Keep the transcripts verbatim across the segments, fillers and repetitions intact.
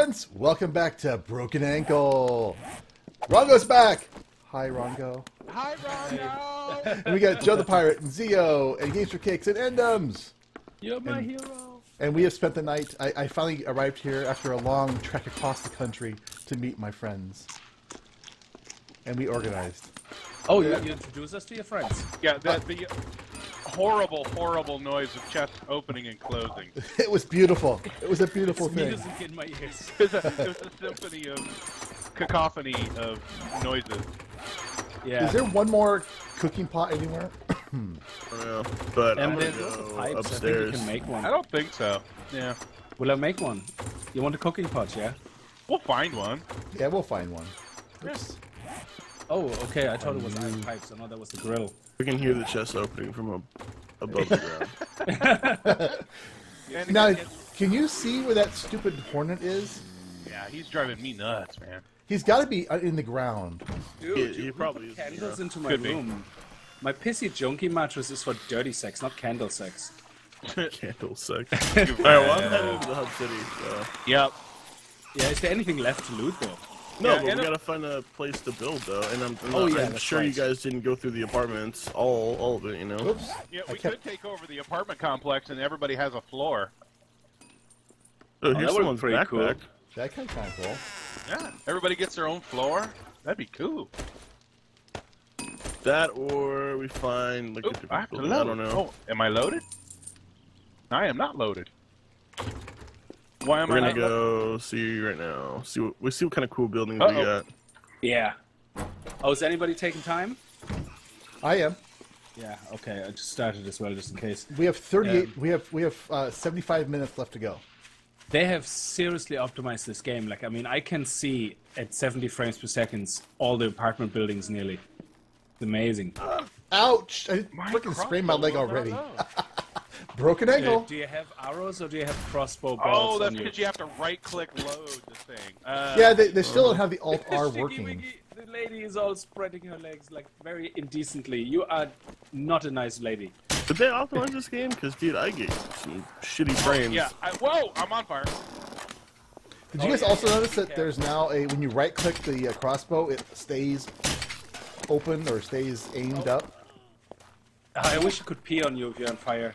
friends, welcome back to Broken Ankle. Rongo's back. Hi, Rongo. Hi, Rongo. And we got Joe the Pirate and Zio and Games for Cakes and Endums. You're my and, hero. And we have spent the night. I, I finally arrived here after a long trek across the country to meet my friends. And we organized. Oh, you, you introduced us to your friends. Yeah, the, the horrible, horrible noise of chest opening and closing. It was beautiful. It was a beautiful It's thing. music in my ears. It was, a, it was a symphony of cacophony of noises. Yeah. Is there one more cooking pot anywhere? Yeah, but And I'm there's gonna also go pipes. I think upstairs. you can make one. I don't think so. Yeah. Will I make one? You want a cooking pot, yeah? We'll find one. Yeah, we'll find one. Oops. Oh, okay. I thought it was iron pipes. I know that was the grill. We can hear the chest opening from ab above the ground. Now, can you see where that stupid hornet is? Yeah, he's driving me nuts, man. He's got to be in the ground. Dude, He- you he put probably is, candles yeah. into my Could be. room. My pissy junkie mattress is for dirty sex, not candle sex. Candle sex. Alright, well, I'm heading to the hub city, so... Yep. Yeah, is there anything left to loot, though? No, Yeah, but we and a- gotta find a place to build, though, and I'm, I'm, Oh, not, yeah, I'm that's sure right. you guys didn't go through the apartments, all all of it, you know? Oops. Yeah, I we kept- could take over the apartment complex and everybody has a floor. Oh, that here's would've someone's been pretty backpack. cool. That kind of kind of cool. Yeah. Everybody gets their own floor. That'd be cool. That, or we find, like, Oop, a different I have to building. load. I don't know. Oh, am I loaded? I am not loaded. Why am We're I gonna not loaded? go see right now. See what we see what kind of cool buildings we Uh-oh. got. Yeah. Oh, is anybody taking time? I am. Yeah, okay. I just started as well, just in case. We have thirty-eight. Um, we have we have uh, seventy-five minutes left to go. They have seriously optimized this game. Like, I mean, I can see at seventy frames per second all the apartment buildings nearly. It's amazing. Ouch! I My freaking sprained my leg crossbow, already. no, no. Broken Uh, ankle. do you have arrows or do you have crossbow bolts Oh, that's on you? because you have to right-click load the thing. Uh, Yeah, they, they still don't have the Alt R Sticky working. Wiggy, the lady is all spreading her legs like very indecently. You are not a nice lady. Did they optimize this game? Because, dude, I get some shitty frames. Yeah. I, whoa! I'm on fire. Did you Oh, guys yeah, also yeah, notice that yeah. there's now a when you right-click the uh, crossbow, it stays open or stays aimed up? I wish I could pee on you if you're on fire.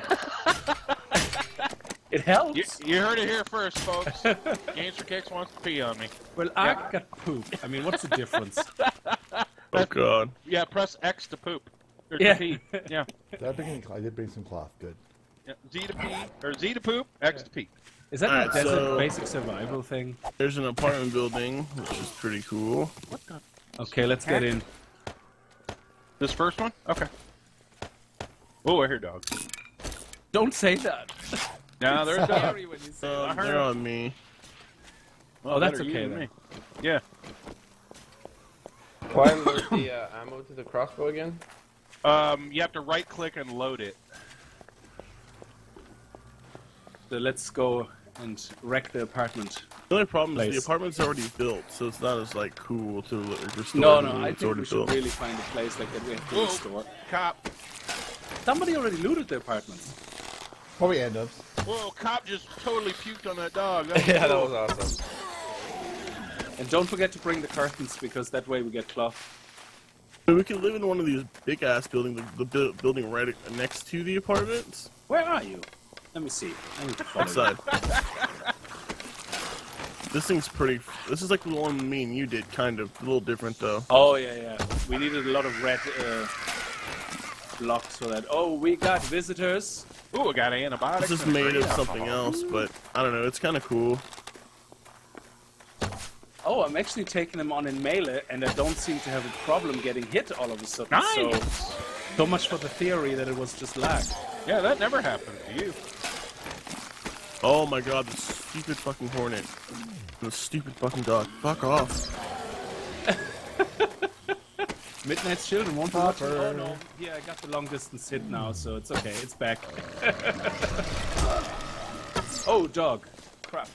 It helps. You, you heard it here first, folks. Games for Kicks wants to pee on me. Well, I got poop. I mean, what's the difference? Oh, God. Yeah, press X to poop. Or Yeah. to pee. Yeah. Did I, bring any, I did bring some cloth. Good. yeah. Z to pee, or Z to poop, X to pee. Is that Alright, a desert so- basic survival thing? There's an apartment building, which is pretty cool. What the? Okay, let's get in. This first one? Okay. Oh, I hear dogs. Don't say that. No, there's dogs. Scary when you say Um, that. they're on me. Well, Oh, that's better you okay than then. me. Yeah. Why load the uh, ammo to the crossbow again? Um, you have to right click and load it. So let's go and wreck the apartment. The only problem is Place. the apartment's already built, so it's not as, like, cool to like, restore. No, it no, when I it's think already we should built. really find a place like that we have to Whoa. restore. Cop. Somebody already looted the apartments. Probably end up. Whoa, cop just totally puked on that dog. That was Yeah, that cool. was awesome. And don't forget to bring the curtains, because that way we get cloth. So we can live in one of these big-ass buildings, the, the bu- building right next to the apartments. Where are you? Let me see. I need to follow you. Outside. This thing's pretty... This is like the one me and you did, kind of. A little different, though. Oh, yeah, yeah. We needed a lot of red uh, blocks for that. Oh, we got visitors. Ooh, I got antibiotics. This is and a made of great something alcohol. else, but I don't know. It's kind of cool. Oh, I'm actually taking them on in melee, and I don't seem to have a problem getting hit all of a sudden. Nice. So, so much for the theory that it was just lag. Yeah, that never happened to you. Oh my god, this stupid fucking hornet. This stupid fucking dog. Fuck off. Midnight's children won't be watching. Oh no, yeah, I got the long distance hit now, so it's okay. It's back. Oh, dog. Crap.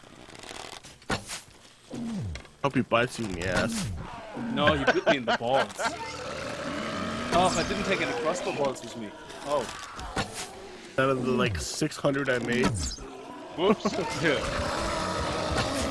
Hope he bites you in the ass. No, he bit me in the balls. Oh, I didn't take any crossbow balls with me. Oh. Out of the like six hundred I made. Whoops. Yeah.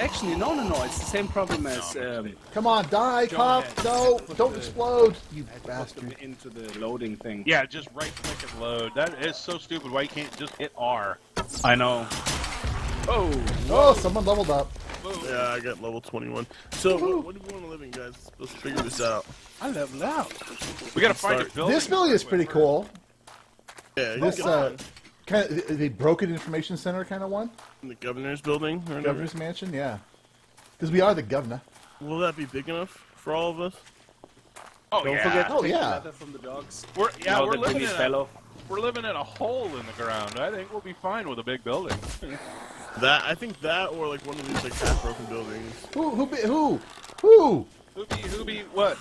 actually, no, no, no. It's the same problem as. Um, Come on, die, John cop! had. No, Put don't the- explode, you put them bastard. into the loading thing. Yeah, just right click and load. That is so stupid. Why you can't just hit R? I know. Oh, Oh, someone leveled up. Yeah, I got level twenty-one. So, what, what do we want to live in, guys? Let's figure this out. I leveled out. We gotta find a Start. building. This building is pretty cool. Yeah, you This get uh, one kind of the broken information center kind of one. in the governor's building or whatever. Governor's mansion, yeah. Because we are the governor. Will that be big enough for all of us? Oh Don't yeah. forget to Oh, take yeah. the leather from the dogs. We're yeah, You know, we're that living Vinny in a, fellow. we're living in a hole in the ground. I think we'll be fine with a big building. That I think that or like one of these like half broken buildings. Who? Who? Be, who? Who? Who be who be what?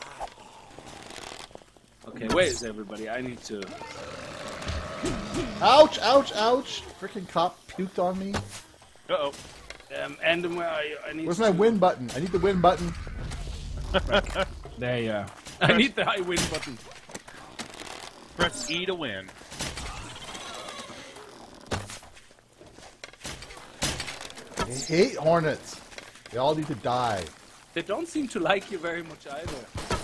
Okay, where is everybody? I need to. Ouch! Ouch! Ouch! Freaking cop puked on me. Uh oh. Um, and where are you? I need Where's to... my win button? I need the win button. There you are. I need the high win button. Press E to win. I hate hornets. They all need to die. They don't seem to like you very much either.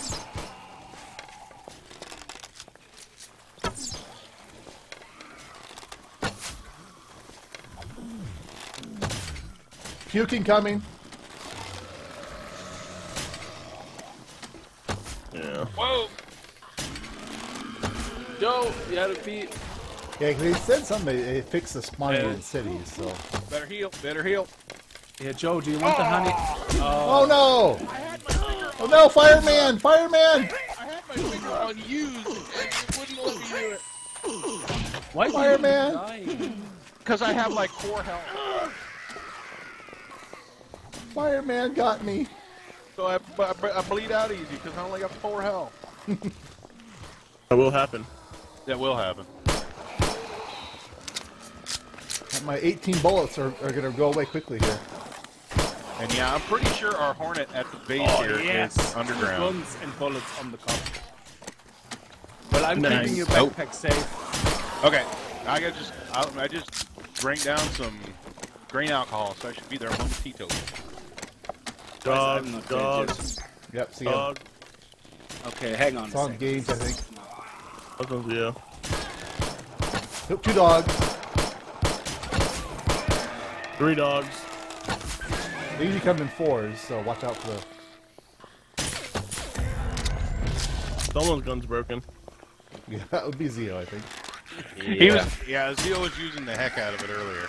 Puking coming. Yeah. Whoa! Joe, you had to be. Yeah, 'cause they said something. They, they fixed the spawning Yeah. in cities. So. Better heal. Better heal. Yeah, Joe, do you want the honey? Oh no! Oh no! Fireman! Fireman! I had my finger on use and it wouldn't let me do it. Why Fireman! dying? Because I have like four health. Fireman got me. So I, I, I bleed out easy because I only got four health. That will happen. That will happen. My eighteen bullets are, are gonna go away quickly here. And yeah, I'm pretty sure our Hornet at the base Oh, here is yes. underground. Guns and bullets on the cop. Well, I'm Nice. keeping your Oh. backpack safe. Okay, I got just I, I just drank down some grain alcohol, so I should be there momentito. Dog, I'm not dog, dead yet. Yep. See ya. dog. Okay, hang on It's a on second. gauge, I think. Dog, yeah. Nope, two dogs. Three dogs. They usually come in fours, so watch out for the. Someone's gun's broken. Yeah, that would be Zio, I think. He was yeah, Zio was using the heck out of it earlier.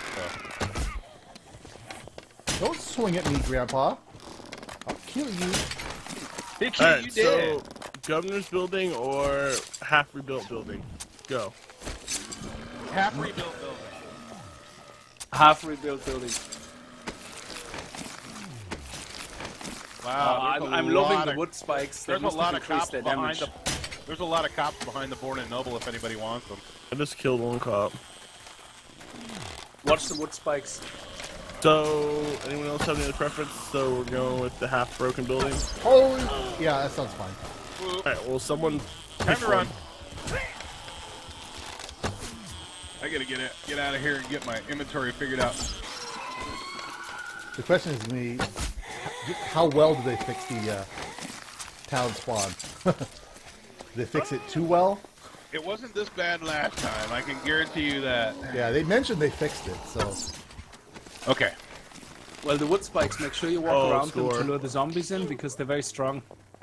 So Don't swing at me, Grandpa. I'll kill you. Bitch, Alright, you so did. governor's building or half rebuilt building? Go. Half rebuilt building. Half rebuilt building. Wow, Uh, there's I'm, a I'm loving lot the of- wood spikes. They There's a must lot have of increased cops their behind damage. the. There's a lot of cops behind the Born and Noble if anybody wants them. I just killed one cop. Watch the wood spikes. So, anyone else have any other preference? So we're going with the half broken building. Holy. Yeah, that sounds fine. Alright, well someone Time pick to run. one. I gotta get it, get out of here and get my inventory figured out. The question is, me, how well do they fix the uh, town spawn? Did they fix it too well? It wasn't this bad last time. I can guarantee you that. Yeah, they mentioned they fixed it, so. Okay. Well, the wood spikes, make sure you walk Oh, around them score. to lure the zombies in because they're very strong.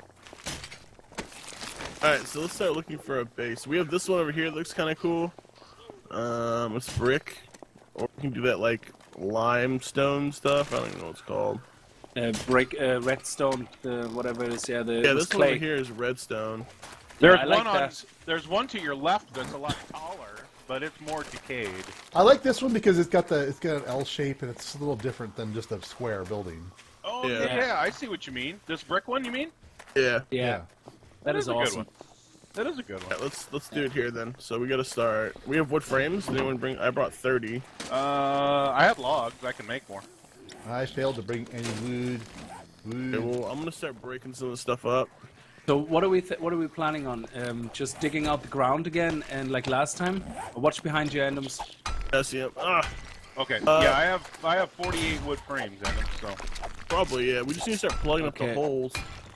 Alright, so let's start looking for a base. We have this one over here that looks kind of cool. Um, it's brick. Or we can do that, like, limestone stuff. I don't even know what it's called. Uh, break uh, redstone, the whatever it is. Yeah, the Yeah, it was this one over clay. here is redstone. There's I like one on. that. There's one to your left that's a lot taller, but it's more decayed. I like this one because it's got the it's got an L shape and it's a little different than just a square building. Oh Yeah. yeah, I see what you mean. This brick one, you mean? Yeah. Yeah, that is a good awesome. one. That is a good one. Alright, let's let's do it here then. So we gotta start. We have wood frames. Did anyone bring? I brought thirty. Uh, I have logs. I can make more. I failed to bring any wood. Wood. Okay, well, I'm gonna start breaking some of the stuff up. So what are we th what are we planning on? Um, just digging out the ground again and like last time? Watch behind you, Endoms. Yes, yep. Ah, Okay. Uh, yeah, I have I have forty-eight wood frames in it, so. Probably, yeah. We just need to start plugging Okay. up the holes.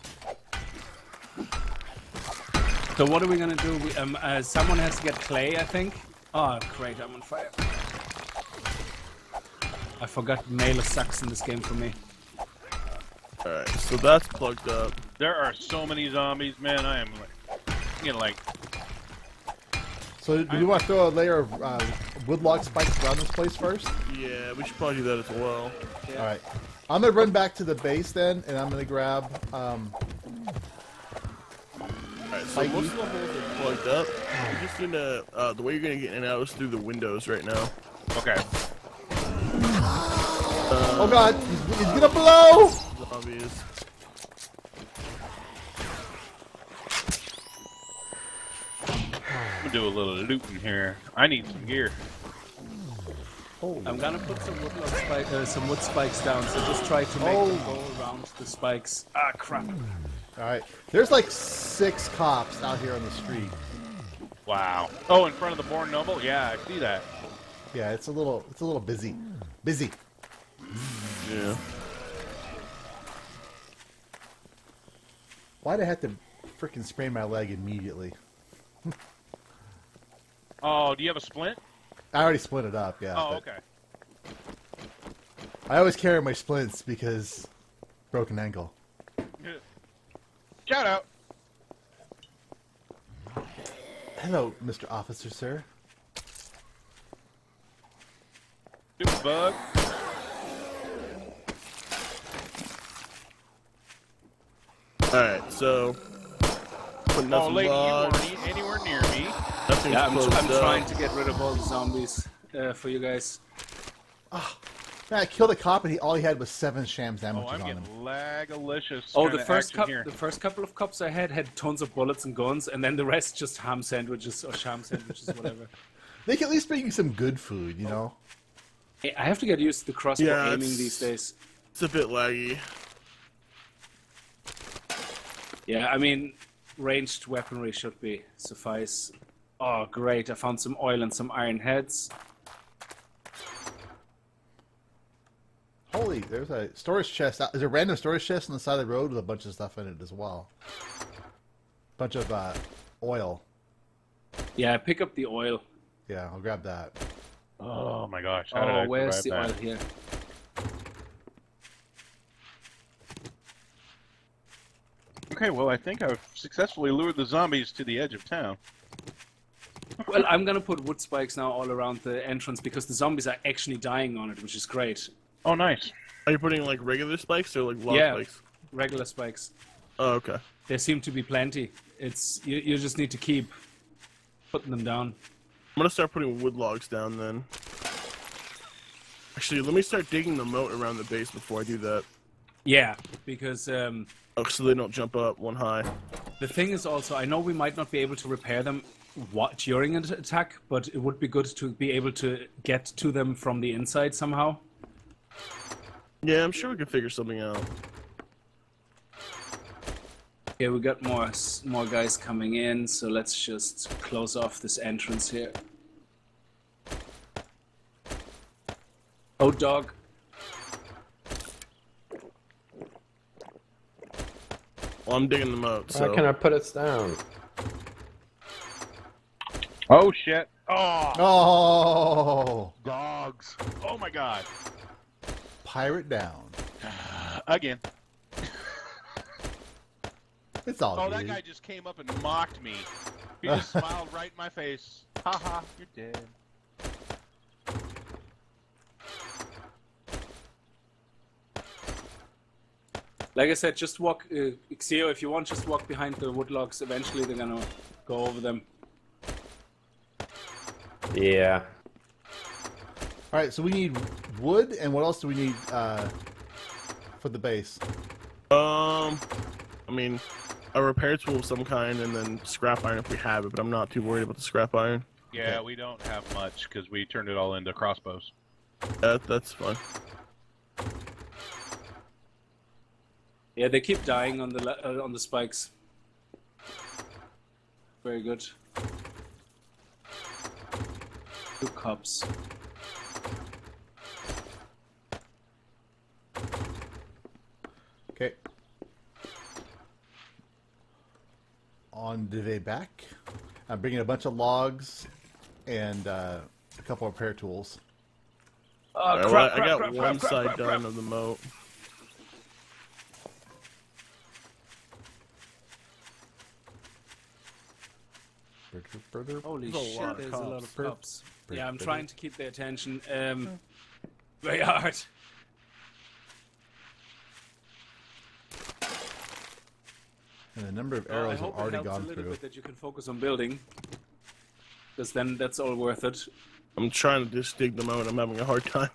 So what are we gonna do? We, um, uh, someone has to get clay, I think. Oh, great! I'm on fire. I forgot Mailer sucks in this game for me. Alright, so that's plugged up. There are so many zombies, man. I am like, you know, like. So do we want to throw a layer of uh, wood log spikes around this place first? Yeah, we should probably do that as well. Yeah. All right. I'm gonna run back to the base then, and I'm gonna grab. Um, Alright, so Mikey? most of the holes are plugged up. You just need to, uh, the way you're gonna get in and out is through the windows right now. Okay. oh God, he's, he's gonna blow! Zombies. I'm gonna do a little looting here. I need some gear. Holy. I'm gonna put some wood, log spike, uh, some wood spikes down. So just try to make Oh. them go around the spikes. Ah, crap! All right. There's like six cops out here on the street. Wow. Oh, in front of the Born Noble? Yeah, I see that. Yeah, it's a little, it's a little busy. Busy. Yeah. Why'd I have to freaking sprain my leg immediately? Oh, do you have a splint? I already split it up. Yeah. Oh, but okay. I always carry my splints because broken ankle. Shout out. Hello, Mister Officer, sir. Stupid bug. Alright, so. Putting up Oh, some lady, you logs. weren't e- anywhere near me. Nothing's Yeah, I'm, closed I'm up. trying to get rid of all the zombies uh, for you guys. Man, I killed a cop and he all he had was seven shams Oh, damages I'm on him. getting lagalicious. Oh, kinda the first action cup, here. the first couple of cups I had had tons of bullets and guns, and then the rest just ham sandwiches or sham sandwiches, whatever. They can at least bring you some good food, you know. Hey, I have to get used to the crossbow Yeah, aiming it's- these days. It's a bit laggy. Yeah, I mean, ranged weaponry should be suffice. Oh, great! I found some oil and some iron heads. Holy, there's a storage chest. out- There's a random storage chest on the side of the road with a bunch of stuff in it as well. Bunch of uh, oil. Yeah, pick up the oil. Yeah, I'll grab that. Oh my gosh. How did Oh, I where's the survive oil that? here? Okay, well, I think I've successfully lured the zombies to the edge of town. Well, I'm gonna put wood spikes now all around the entrance because the zombies are actually dying on it, which is great. Oh, nice. Are you putting like regular spikes or like log Yeah. spikes? Regular spikes. Oh, okay. There seem to be plenty. It's you. You just need to keep putting them down. I'm gonna start putting wood logs down then. Actually, let me start digging the moat around the base before I do that. Yeah, because um, Oh, so they don't jump up one high. the thing is also, I know we might not be able to repair them what, during an attack, but it would be good to be able to get to them from the inside somehow. Yeah, I'm sure we can figure something out. Okay, we got more s- more guys coming in, so let's just close off this entrance here. Oh, dog. Well, I'm digging the moat, so. Why can I put it down? Oh, shit. Oh, Oh, dogs. Oh, my God. pirate down. Again. It's all Oh, good. that guy just came up and mocked me. He just smiled right in my face. Haha, you're dead. Like I said, just walk, uh, Xeo, if you want, just walk behind the wood logs. Eventually they're gonna go over them. Yeah. All right, so we need wood, and what else do we need uh, for the base? Um, I mean, a repair tool of some kind, and then scrap iron if we have it. But I'm not too worried about the scrap iron. Yeah, Okay. we don't have much because we turned it all into crossbows. That that's fine. Yeah, they keep dying on the le- uh, on the spikes. Very good. Two cups. Okay. On the way back. I'm bringing a bunch of logs and uh, a couple of repair tools. Oh, Alright, crap, well, crap, I got crap, one crap, crap, side crap, done crap. of the moat. Holy There's a shit, lot of there's a lot cops. of cops. Burp, Yeah, I'm burp. trying to keep their attention. Um, very hard. And the number of Oh, I arrows have hope it already helps a gone little through. bit that you can focus on building. Because then that's all worth it. I'm trying to just dig them out. I'm having a hard time.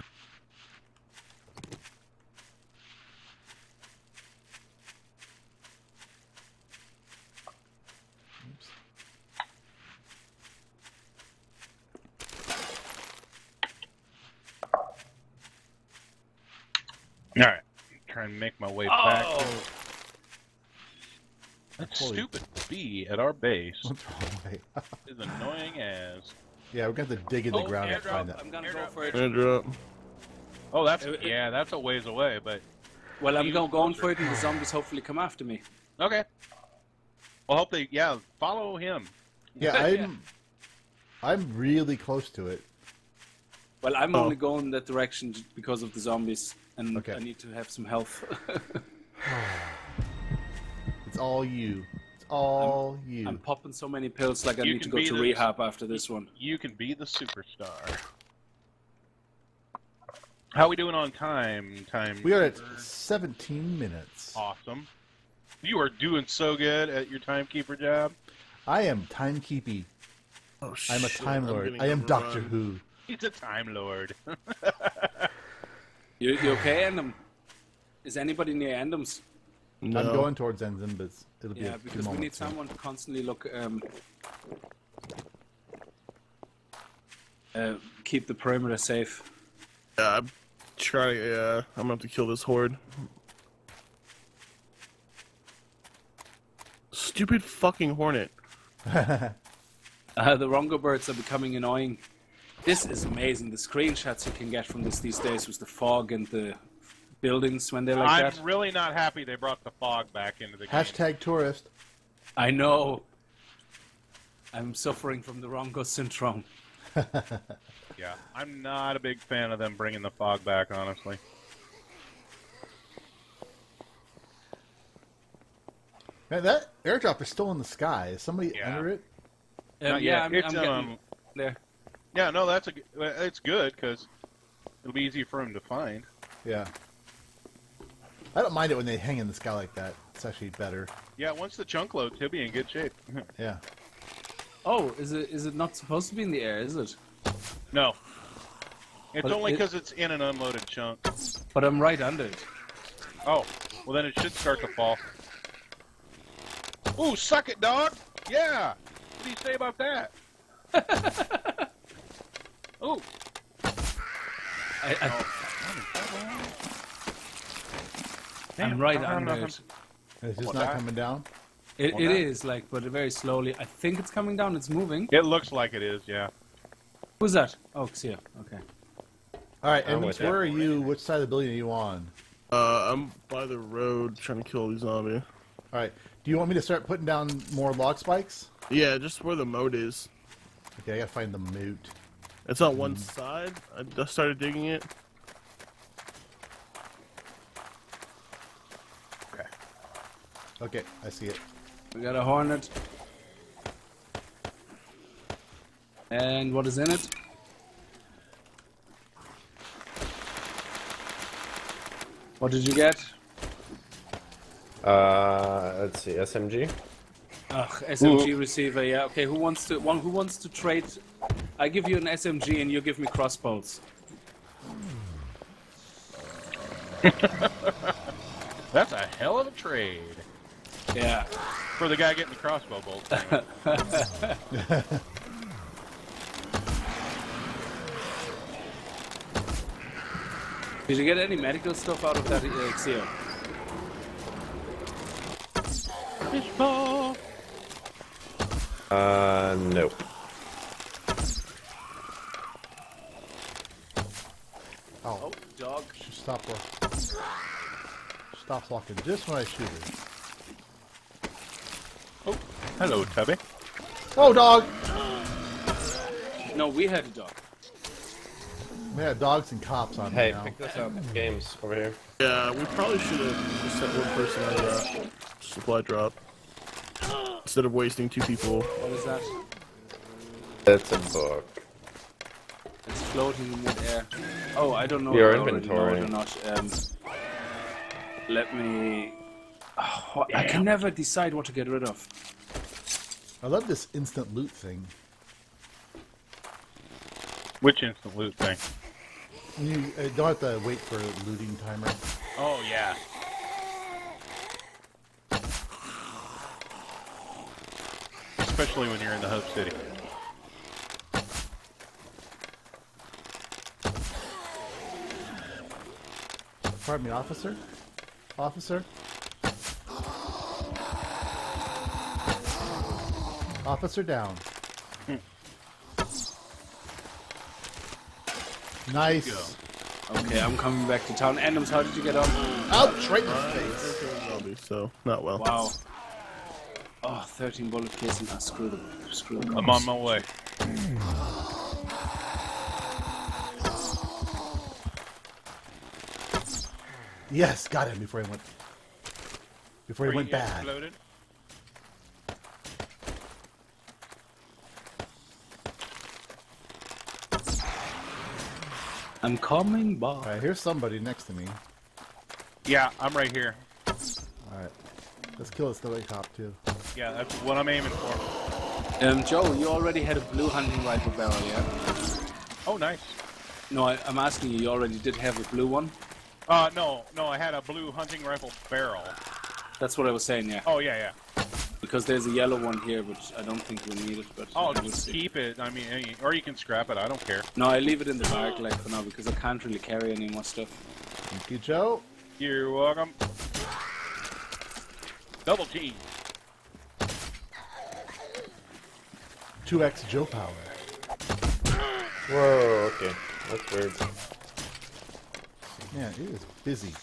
All right, trying to make my way back. Oh! That Holy- stupid bee at our base What's wrong with me? is annoying as. Yeah, we're going to have to dig in the Oh, ground to airdrop. find that. I'm gonna go Airdrop. for it. Airdrop. Oh, that's Uh, uh, yeah, that's a ways away, but Well, I'm You go- going closer. for it, and the zombies hopefully come after me. okay. Well, hope they yeah follow him. Yeah, I'm, Yeah. I'm really close to it. Well, I'm Oh. only going that direction j- because of the zombies, and Okay. I need to have some health. It's all you. It's all you. I'm popping so many pills, like I You need to can go be to the- rehab after this one. You can be the superstar. How we doing on time? Time. We are at seventeen minutes. Awesome. You are doing so good at your timekeeper job. I am timekeepy. Oh, I'm a shit, Time I'm Lord. getting I am Doctor overrun. Who. He's a time lord. You, you okay, Endem? Is anybody near Endem's? No. I'm going towards Enzim, but it'll be Yeah, a few because we need moments. yeah. someone to constantly look, um, uh, keep the perimeter safe. Yeah, I'm trying. Yeah, I'm gonna have to kill this horde. Stupid fucking hornet. Uh, the Rongo birds are becoming annoying. This is amazing. The screenshots you can get from this these days with the fog and the buildings when they're like I'm that. really not happy they brought the fog back into the game. Hashtag tourist. I know. I'm suffering from the Rongo syndrome. Yeah, I'm not a big fan of them bringing the fog back, honestly. Man, that airdrop is still in the sky. Is somebody Yeah. under it? Um, Not yeah, yet. I'm, It's, I'm getting um, there. Yeah, no, that's a g- uh, it's good because it'll be easy for him to find. Yeah. I don't mind it when they hang in the sky like that. It's actually better. Yeah, once the chunk loads, he'll be in good shape. Yeah. Oh, is it is it not supposed to be in the air? Is it? No, it's But only it- because it's in an unloaded chunk. But I'm right under it. Oh, well then it should start to fall. Ooh, suck it, dog! Yeah! What do you say about that? Ooh! I, I, I'm Damn, right I don't under know it. Is this What, not that? coming down? It, Well, it that- is like, but very slowly. I think it's coming down. It's moving. It looks like it is, yeah. Who's that? Oh, Xia. Okay. All right, I'm Emmys, with where you. are you? Which side of the building are you on? Uh, I'm by the road trying to kill these zombies. All right. Do you want me to start putting down more log spikes? Yeah, just where the moat is. Okay, I gotta find the moot. It's on one side. I just started digging it. Okay. Okay, I see it. We got a hornet. And what is in it? What did you get? Uh, let's see, S M G. Ugh, S M G receiver. Yeah. Okay. Who wants to? One. Who wants to trade? I give you an S M G and you give me crossbows. That's a hell of a trade. Yeah. For the guy getting the crossbow bolt. anyway. Did you get any medical stuff out of that, uh, Xio? Fishball! Uh, nope. Oh, Oh, dog. should stop. uh, Stops walking just when I shoot her. Oh, hello, Tubby. Oh, dog! No, we had a dog. We had dogs and cops on Hey, me now. pick this up. Games over here. Yeah, we probably should have just sent one person on that supply drop instead of wasting two people. What is that? It's a book. It's floating in midair. Oh, I don't know Your if I already know inventory. it or not. Um, let me... Oh, I can never decide what to get rid of. I love this instant loot thing. Which instant loot thing? You uh, don't have to wait for a looting timer. Oh, yeah. Especially when you're in the hub city. Pardon me, officer? Officer? Officer down. Nice. Okay, I'm coming back to town. Adams, how did you get on? Ouch! Right in the Uh, face. Zombie, so not well. Wow. Oh, thirteen bullet casing. Ah, screw the, screw the I'm cops. on my way. Yes, got him before he went. Before he Are went you bad. exploded? I'm coming All back. right, here's somebody next to me. Yeah, I'm right here. All right, let's kill this little cop too. Yeah, that's what I'm aiming for. Um, Joe, you already had a blue hunting rifle barrel, yeah? Oh, nice. No, I, I'm asking you, you already did have a blue one? Uh, no, no, I had a blue hunting rifle barrel. That's what I was saying, yeah. Oh, yeah, yeah. Because there's a yellow one here, which I don't think we need it, but Oh, we'll just see. keep it. I mean, any- or you can scrap it. I don't care. No, I leave it in the bag like for now because I can't really carry any more stuff. Thank you, Joe. You're welcome. Double team. two X Joe power. Whoa, okay. That's weird. Man, it is busy.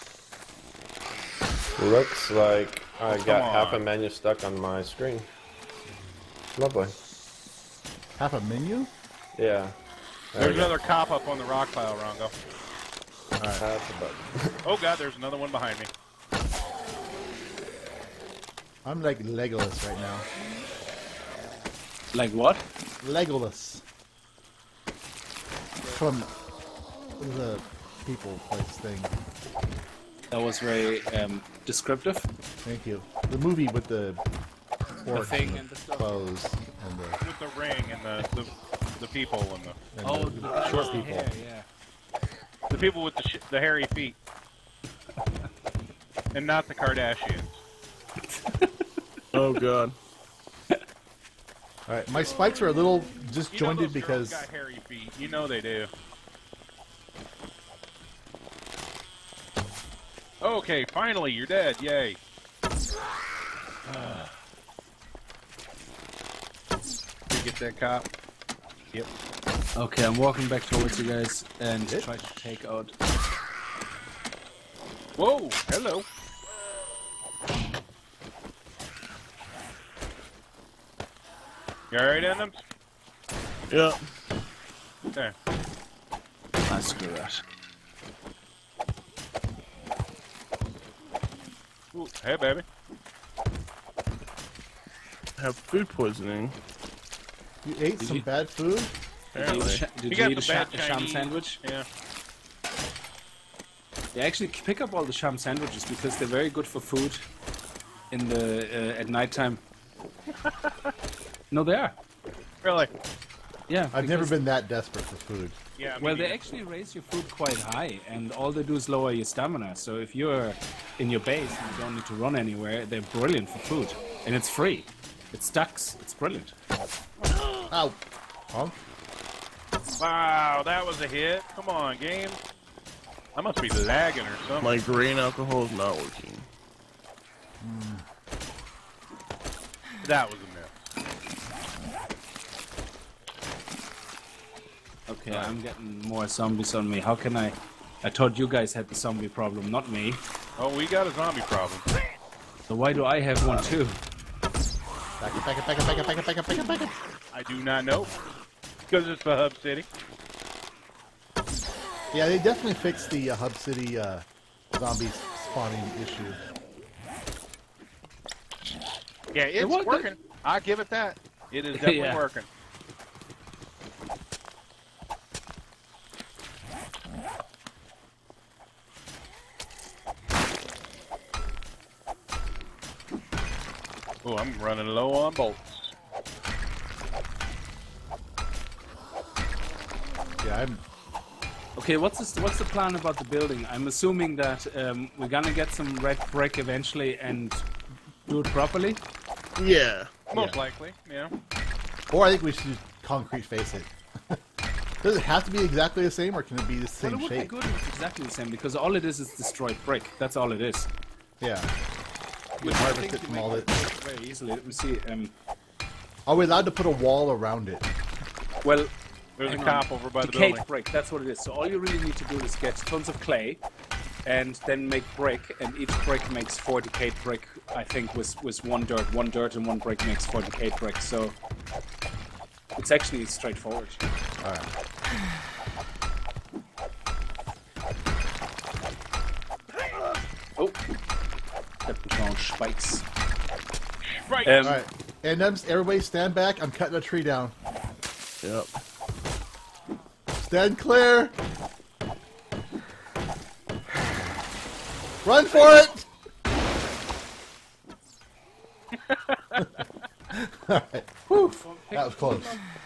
Looks like I come got half a on. menu stuck on my screen. Lovely. Half a menu? Yeah. There There's we go. another cop up on the rock pile, Rongo. That's a bug. Oh, God, there's another one behind me. I'm like Legolas right now. Like what? Legolas. From the people place thing. That was very um, descriptive. Thank you. The movie with the orcs thing and and the stuff. clothes and the, With the ring and the, the, the people and the, and Oh, the the short short people. hair, yeah. the people with the, sh the hairy feet. And not the Kardashians. Oh god. All right, my spikes are a little You know disjointed those because girls got hairy feet. You know they do. Okay, finally, you're dead. Yay. Uh. Did you get that cop? Yep. Okay, I'm walking back towards you guys and try to take out. Whoa, hello. You alright, Adams? Yeah. Okay. Ah, screw that. Ooh, hey, baby. Have food poisoning. you ate Did some you- bad food. Did you eat a, Apparently. sha- did You you got eat a, the sha- bad a sham Chinese. sandwich? Yeah. Yeah, actually, pick up all the sham sandwiches because they're very good for food in the uh, at nighttime. No, they are. Really? Yeah. I've never because- been that desperate for food. Yeah. me Well, they neither. actually raise your food quite high, and all they do is lower your stamina. So if you're in your base and you don't need to run anywhere, they're brilliant for food, and it's free. It stacks. It's brilliant. Ow. Punk. Wow, that was a hit. Come on, game. I must be lagging or something. My grain alcohol is not working. That was a miss. Okay, I'm getting more zombies on me. How can I? I thought you guys had the zombie problem, not me. Oh, we got a zombie problem. So why do I have one too? Back it, back it, back it, back it, back it, back it, back it, back it. I do not know. Because it's the hub city. Yeah, they definitely fixed the uh, Hub City uh, zombie spawning issue. Yeah, it's was- working. I give it that. It is definitely Yeah. working. Oh, I'm running low on bolts. Yeah, I'm. Okay, what's this, what's the plan about the building? I'm assuming that um, we're gonna get some red brick eventually and do it properly. Yeah. Most Yeah. likely, yeah. Or I think we should just concrete face it. Does it have to be exactly the same, or can it be the Well, same it would shape? be good if it's exactly the same because all it is is destroyed brick. That's all it is. Yeah. You Which I harvest think it you from make all it it. very easily. Let me see. Um, Are we allowed to put a wall around it? well, There's a hang cop on. over by the Decayed building. brick. That's what it is. So all you really need to do is get tons of clay, and then make brick. And each brick makes four decayed brick. I think with with one dirt, one dirt, and one brick makes four decayed brick. So it's actually straightforward. All right. Oh, stepping on spikes. Right. Um, All right. And then everybody stand back. I'm cutting a tree down. Yep. Stand clear. Run for it. All right. Whew. That was close.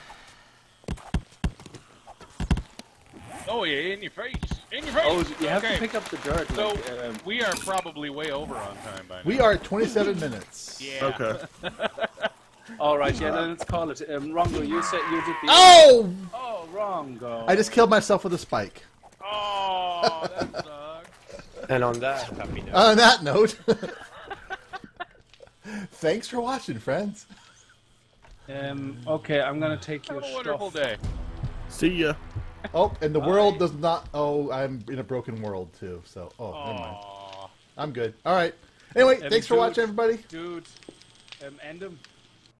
Oh, yeah, in your face. In your face. Oh, you have okay. to pick up the dirt. So, like, um, we are probably way over on time by now. We are at twenty-seven minutes. Yeah. Okay. all right, yeah, then let's call it. Um, Rongo, you said you did the. Oh! Oh, Rongo. I just killed myself with a spike. Oh, that sucks. And on that happy note. On that note, thanks for watching, friends. Um, okay, I'm gonna take Have your a wonderful stuff. day. See ya. Oh, and the world does not. Oh, I'm in a broken world too. So, oh, never mind. Aw. I'm good. All right. Anyway, Um, thanks for dude, watching, everybody. Dude, um, end him.